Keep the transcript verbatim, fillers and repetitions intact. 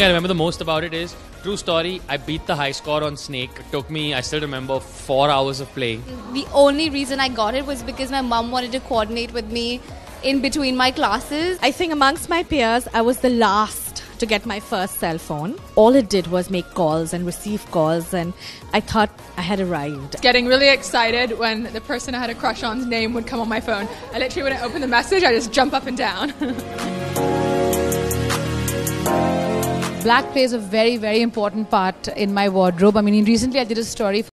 thing I remember the most about it is, true story, I beat the high score on Snake. It took me, I still remember, four hours of playing. The only reason I got it was because my mum wanted to coordinate with me in between my classes. I think amongst my peers, I was the last to get my first cell phone. All it did was make calls and receive calls, and I thought I had arrived. Getting really excited when the person I had a crush on's name would come on my phone. I literally, when I open the message, I just jump up and down. Black plays a very, very important part in my wardrobe. I mean, recently I did a story